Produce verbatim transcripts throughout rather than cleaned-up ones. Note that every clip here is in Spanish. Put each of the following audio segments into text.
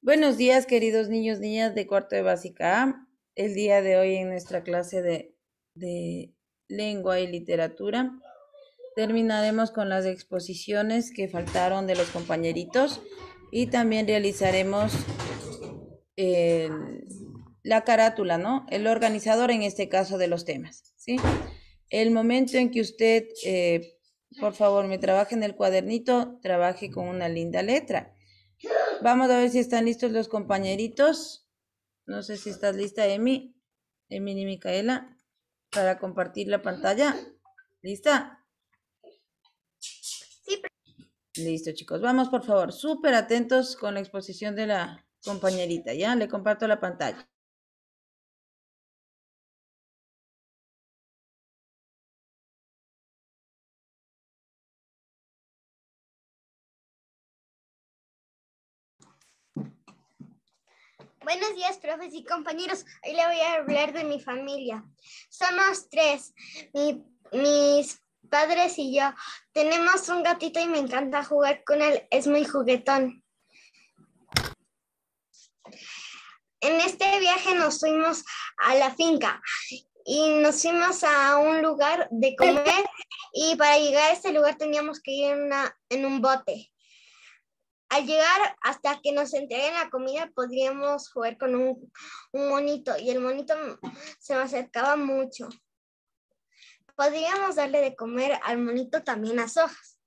Buenos días, queridos niños, niñas de cuarto de básica A. El día de hoy en nuestra clase de, de lengua y literatura terminaremos con las exposiciones que faltaron de los compañeritos y también realizaremos el- la carátula, ¿no? El organizador en este caso de los temas, ¿sí? El momento en que usted, eh, por favor, me trabaje en el cuadernito, trabaje con una linda letra. Vamos a ver si están listos los compañeritos. No sé si estás lista, Emi, Emi y Micaela, para compartir la pantalla. ¿Lista? Sí. Listo, chicos. Vamos, por favor, súper atentos con la exposición de la compañerita, ¿ya? Le comparto la pantalla. Buenos días, profes y compañeros. Hoy le voy a hablar de mi familia. Somos tres, mi, mis padres y yo. Tenemos un gatito y me encanta jugar con él. Es muy juguetón. En este viaje nos fuimos a la finca y nos fuimos a un lugar de comer y para llegar a este lugar teníamos que ir en, una, en un bote. Al llegar hasta que nos entreguen la comida podríamos jugar con un, un monito y el monito se me acercaba mucho. Podríamos darle de comer al monito también las hojas.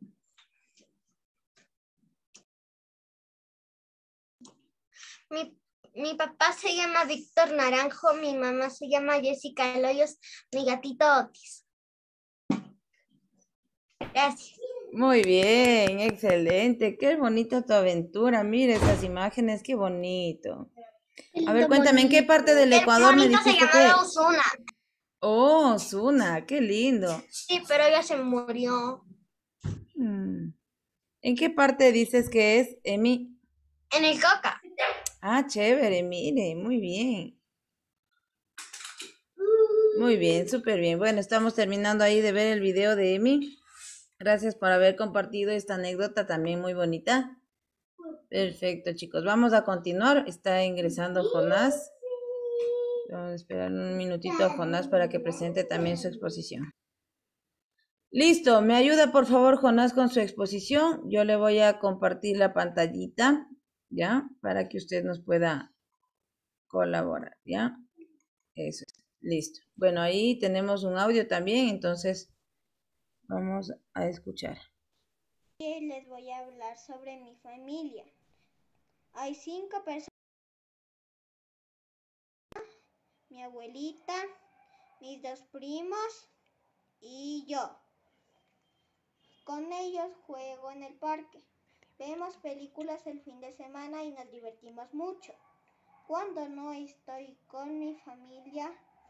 Mi, mi papá se llama Víctor Naranjo, mi mamá se llama Jessica Eloyos, mi gatito Otis. Gracias. Muy bien, excelente. Qué bonita tu aventura. Mira esas imágenes, qué bonito. A ver, cuéntame, ¿en qué parte del Ecuador me dijiste que? Osuna. Oh, Osuna, qué lindo. Sí, pero ella se murió. Hmm. ¿En qué parte dices que es, Emi? En el Coca. Ah, chévere, mire, muy bien. Muy bien, súper bien. Bueno, estamos terminando ahí de ver el video de Emi. Gracias por haber compartido esta anécdota también muy bonita. Perfecto, chicos. Vamos a continuar. Está ingresando Jonás. Vamos a esperar un minutito a Jonás para que presente también su exposición. Listo, me ayuda por favor Jonás con su exposición. Yo le voy a compartir la pantallita, ¿ya? Para que usted nos pueda colaborar, ¿ya? Eso es, listo. Bueno, ahí tenemos un audio también, entonces vamos a escuchar. Les voy a hablar sobre mi familia. Hay cinco personas. Mi abuelita, mis dos primos y yo. Con ellos juego en el parque. Vemos películas el fin de semana y nos divertimos mucho. Cuando no estoy con mi familia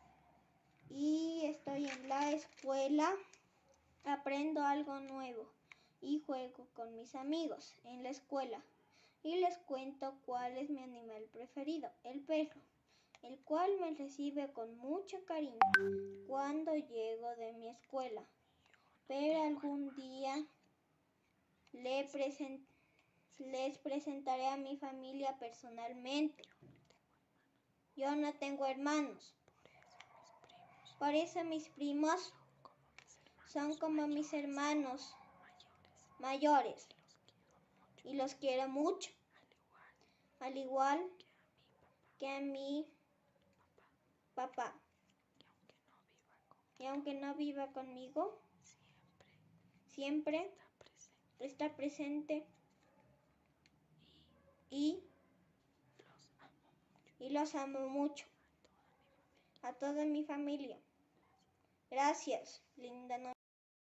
y estoy en la escuela, aprendo algo nuevo y juego con mis amigos en la escuela. Y les cuento cuál es mi animal preferido, el perro, el cual me recibe con mucho cariño cuando llego de mi escuela. Pero algún día le present- les presentaré a mi familia personalmente. Yo no tengo hermanos. Por eso mis primos son como mis hermanos mayores y los quiero mucho, al igual que a mi papá. Y aunque no viva conmigo, siempre está presente y, y los amo mucho, a toda mi familia. Gracias, linda noche.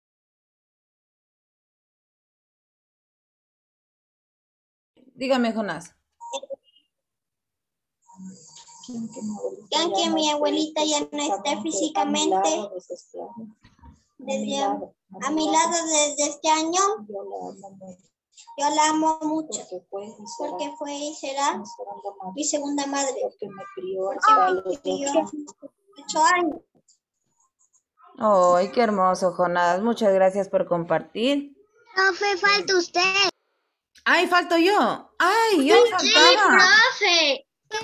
Dígame, Jonás. Que aunque mi abuelita ya no esté físicamente desde, a mi lado desde este año, yo la amo mucho, porque fue y será mi segunda madre, porque me crió ocho años. ¡Ay, qué hermoso, Jonás! Muchas gracias por compartir. No, fe, falta usted. ¡Ay, falto yo! ¡Ay, yo faltaba! profe.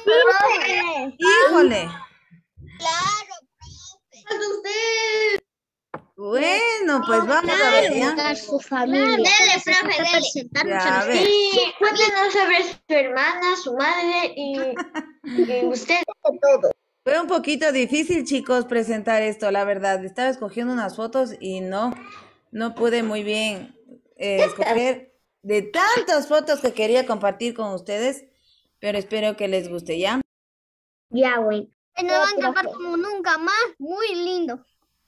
¡Híjole! Claro, profe. usted. Bueno, pues vamos a ver, ¿ya? Su familia. Dele, profe, dele. Ya, a ver. Sí, cuéntenos sobre su hermana, su madre y, y usted. Todo. Fue un poquito difícil, chicos, presentar esto, la verdad. Estaba escogiendo unas fotos y no, no pude muy bien eh, escoger de tantas fotos que quería compartir con ustedes, pero espero que les guste, ¿ya? Ya, güey. Me va a encantar como nunca más. Muy lindo.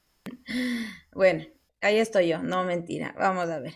Bueno, ahí estoy yo, no mentira. Vamos a ver.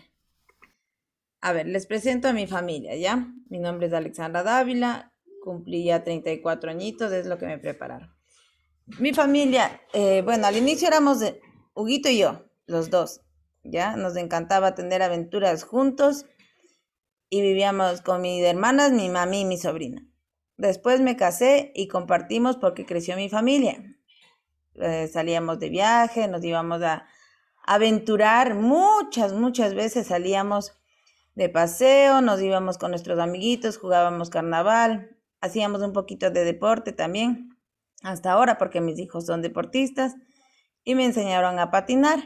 A ver, les presento a mi familia, ¿ya? Mi nombre es Alexandra Dávila, cumplí ya treinta y cuatro añitos, es lo que me prepararon. Mi familia, eh, bueno, al inicio éramos de Huguito y yo, los dos, ¿ya? Nos encantaba tener aventuras juntos y vivíamos con mis hermanas, mi mami y mi sobrina. Después me casé y compartimos porque creció mi familia. Eh, salíamos de viaje, nos íbamos a aventurar, muchas, muchas veces salíamos de paseo, nos íbamos con nuestros amiguitos, jugábamos carnaval, hacíamos un poquito de deporte también, hasta ahora porque mis hijos son deportistas y me enseñaron a patinar.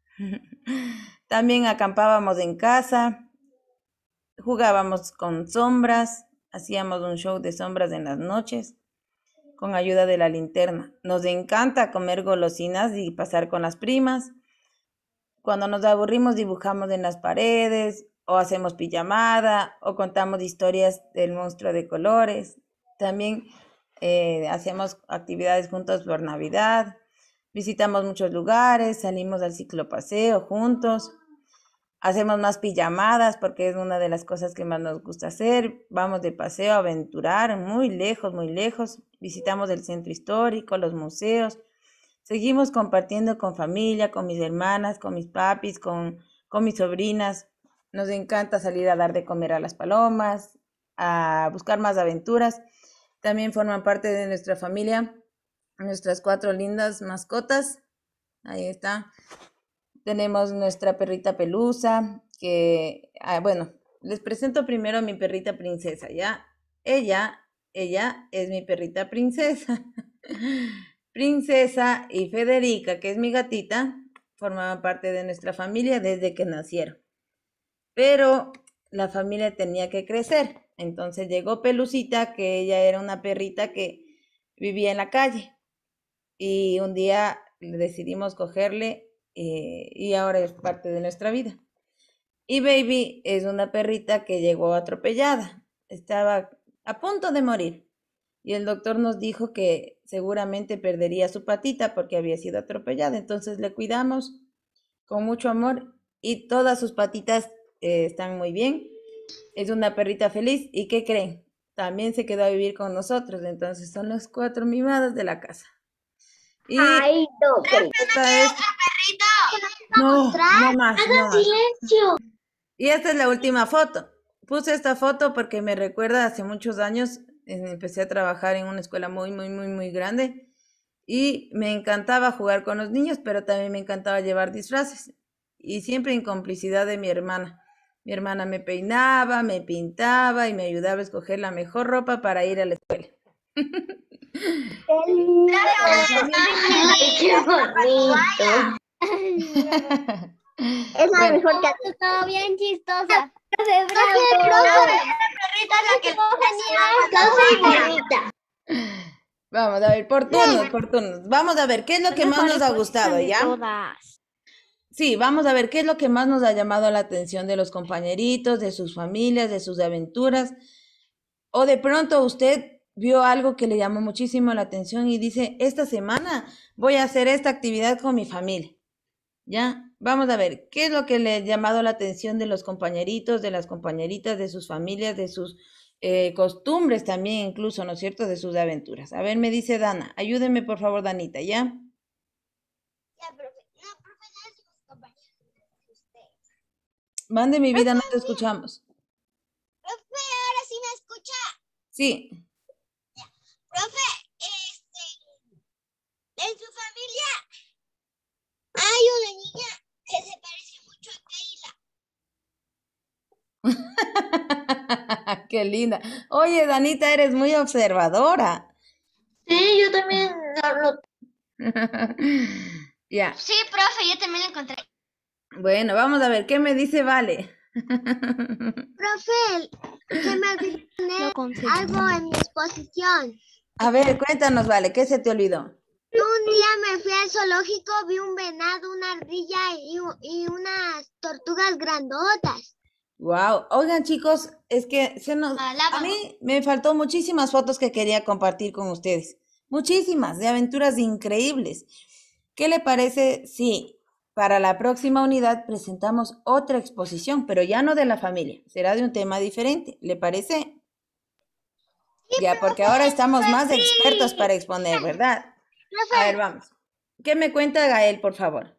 También acampábamos en casa, jugábamos con sombras, hacíamos un show de sombras en las noches con ayuda de la linterna. Nos encanta comer golosinas y pasar con las primas. Cuando nos aburrimos dibujamos en las paredes o hacemos pijamada o contamos historias del monstruo de colores. También eh, hacemos actividades juntos por Navidad. Visitamos muchos lugares, salimos al ciclopaseo juntos. Hacemos más pijamadas porque es una de las cosas que más nos gusta hacer. Vamos de paseo a aventurar muy lejos, muy lejos. Visitamos el centro histórico, los museos. Seguimos compartiendo con familia, con mis hermanas, con mis papis, con, con mis sobrinas. Nos encanta salir a dar de comer a las palomas, a buscar más aventuras. También forman parte de nuestra familia nuestras cuatro lindas mascotas. Ahí está. Tenemos nuestra perrita Pelusa, que, ah, bueno, les presento primero a mi perrita princesa, ¿ya? Ella, ella es mi perrita princesa. Princesa y Federica, que es mi gatita, formaban parte de nuestra familia desde que nacieron. Pero la familia tenía que crecer. Entonces llegó Pelucita, que ella era una perrita que vivía en la calle. Y un día decidimos cogerle eh, y ahora es parte de nuestra vida. Y Baby es una perrita que llegó atropellada. Estaba a punto de morir. Y el doctor nos dijo que seguramente perdería su patita porque había sido atropellada. Entonces le cuidamos con mucho amor y todas sus patitas eh, están muy bien. Es una perrita feliz. ¿Y qué creen? También se quedó a vivir con nosotros. Entonces son las cuatro mimadas de la casa. Y Ay, no, que esta es... No, no más, no más. silencio. Y esta es la última foto. Puse esta foto porque me recuerda hace muchos años, eh, empecé a trabajar en una escuela muy, muy, muy, muy grande y me encantaba jugar con los niños, pero también me encantaba llevar disfraces y siempre en complicidad de mi hermana. Mi hermana me peinaba, me pintaba y me ayudaba a escoger la mejor ropa para ir a la escuela. Ay, qué bonito. Es la Bueno. mejor que todo bien chistosa. Profe, profe, perrita la que tenía bonita. Vamos a ver, por turnos, por turnos. Vamos a ver, ¿qué es lo que más nos ha gustado, ya? Todas. Sí, vamos a ver qué es lo que más nos ha llamado la atención de los compañeritos, de sus familias, de sus aventuras. O de pronto usted vio algo que le llamó muchísimo la atención y dice, esta semana voy a hacer esta actividad con mi familia. ¿Ya? Vamos a ver, ¿qué es lo que le ha llamado la atención de los compañeritos, de las compañeritas, de sus familias, de sus eh, costumbres también incluso, ¿no es cierto?, de sus aventuras. A ver, me dice Dana, ayúdeme por favor, Danita, ¿ya? Ya, profe. No, profe, no es sus compañeros. Usted. Mande mi vida, no te escuchamos. Profe, ahora sí me escucha. Sí. Profe, este, en su familia hay una niña que se parece mucho a Keila. Qué linda. Oye, Danita, eres muy observadora. Sí, yo también lo noté. Ya. Sí, profe, yo también lo encontré. Bueno, vamos a ver, ¿qué me dice Vale? Profe, se me olvidó poner algo en mi exposición. A ver, cuéntanos, Vale, ¿qué se te olvidó? Un día me fui al zoológico, vi un venado, una ardilla y, u- y unas tortugas grandotas. Wow. Oigan, chicos, es que se nos... A mí me faltó muchísimas fotos que quería compartir con ustedes. Muchísimas, de aventuras increíbles. ¿Qué le parece si para la próxima unidad presentamos otra exposición, pero ya no de la familia, será de un tema diferente? ¿Le parece? Ya, porque ahora estamos más expertos para exponer, ¿verdad? A ver, vamos. ¿Qué me cuenta Gael, por favor?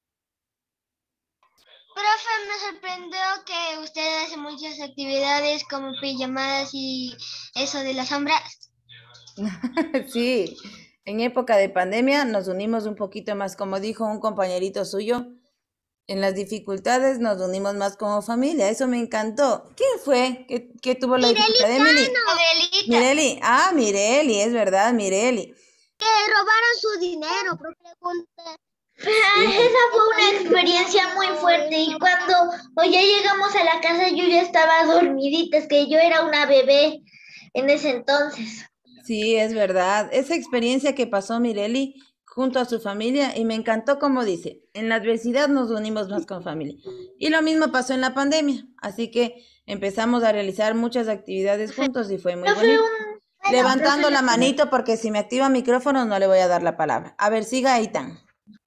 Profe, me sorprendió que usted hace muchas actividades como pijamadas y eso de las sombras. Sí, en época de pandemia nos unimos un poquito más, como dijo un compañerito suyo, en las dificultades nos unimos más como familia, eso me encantó. ¿Quién fue que, que tuvo la dificultad? Emily. Adelita, Mireli, ah, Mireli, es verdad, Mireli. que robaron su dinero, pregunta. Esa fue una experiencia muy fuerte y cuando o ya llegamos a la casa yo ya estaba dormidita, es que yo era una bebé en ese entonces. Sí, es verdad. Esa experiencia que pasó Mireli junto a su familia y me encantó como dice, en la adversidad nos unimos más con familia. Y lo mismo pasó en la pandemia, así que empezamos a realizar muchas actividades juntos y fue muy Profe, bonito. un- Levantando profe, la manito porque si me activa micrófono no le voy a dar la palabra. A ver, siga Eitan.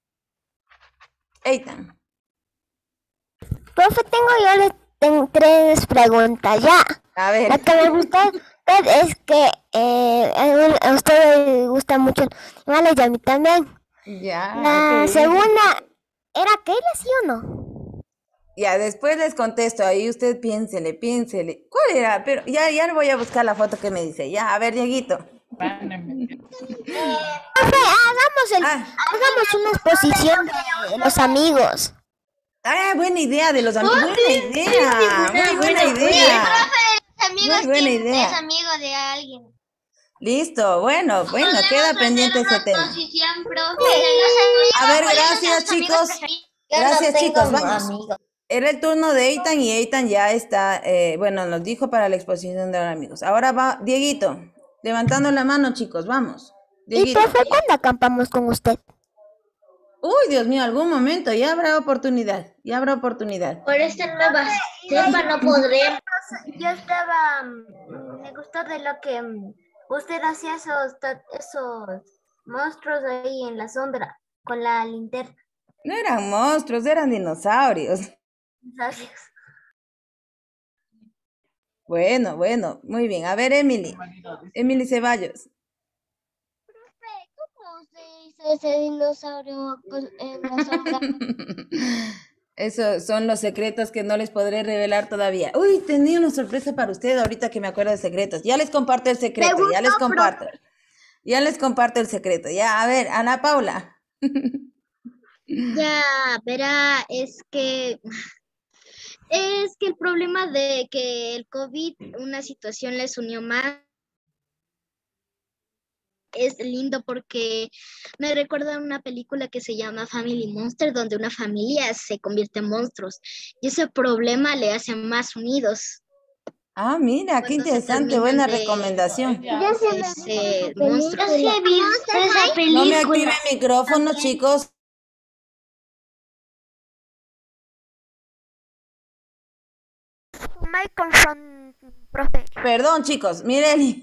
Eitan. Profe, tengo yo le tengo tres preguntas ya. A ver. La que me gusta es que eh, a a usted le gusta mucho los animales y a mí también. Ya. La ok. segunda, ¿era Keila, sí o no? Ya, después les contesto, ahí usted piénsele, piénsele. ¿Cuál era? Pero ya, ya le voy a buscar la foto que me dice. Ya, a ver, Dieguito. Profe, hagamos, el, Ah, hagamos una exposición de los amigos. ah, buena idea de los amigos. Buena idea. Muy buena idea. Amigos, Muy buena ¿quién idea. es amigo de alguien? Listo, bueno, bueno, queda pendiente ese tema. Exposición, profe. A ver, gracias, chicos. Gracias, chicos, vamos. Era el turno de Eitan y Eitan ya está, eh, bueno, nos dijo para la exposición de los amigos. Ahora va Dieguito, levantando la mano, chicos, vamos. Y Dieguito. profe, ¿cuándo acampamos con usted? Uy, Dios mío, algún momento, ya habrá oportunidad, ya habrá oportunidad. por esta nueva cepa no podré. Yo estaba, mm, me gustó de lo que mm, usted hacía esos, ta- esos monstruos ahí en la sombra con la linterna. No eran monstruos, eran dinosaurios. Gracias. Bueno, bueno, muy bien. A ver, Emily. Emily Ceballos. ¿Cómo se hizo ese dinosaurio con- en la sombra? Esos son los secretos que no les podré revelar todavía. Uy, tenía una sorpresa para usted ahorita que me acuerdo de secretos. Ya les comparto el secreto, ya les comparto. Ya les comparto el secreto. Ya, a ver, Ana Paula. Ya, verá, es que es que el problema de que el COVID, una situación les unió más, es lindo porque me recuerda a una película que se llama Family Monster, donde una familia se convierte en monstruos y ese problema le hace más unidos. Ah, mira, qué Cuando se interesante, terminan buena de- recomendación. Ese Yo monstruo. sí he visto esa No me película. active micrófono, chicos. Microphone, profe. Perdón, chicos, Mireli.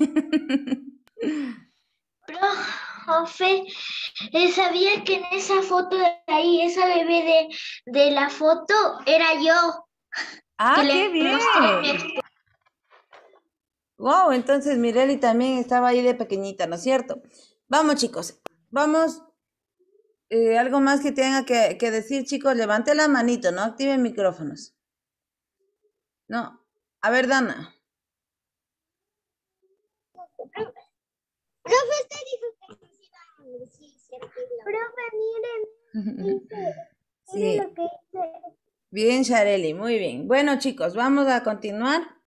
Profe, eh, sabía que en esa foto de ahí, esa bebé de, de la foto, era yo. Ah, que le qué bien. mostré mi expo- Wow, entonces Mireli también estaba ahí de pequeñita, ¿no es cierto? Vamos, chicos, vamos. Eh, algo más que tenga que, que decir, chicos, levante la manito, no activen micrófonos. No. A ver, Dana. Profe, usted dijo que nos iba a decir cierto. Profe, miren, Sí. lo que hice. Bien, Shareli, muy bien. Bueno, chicos, vamos a continuar.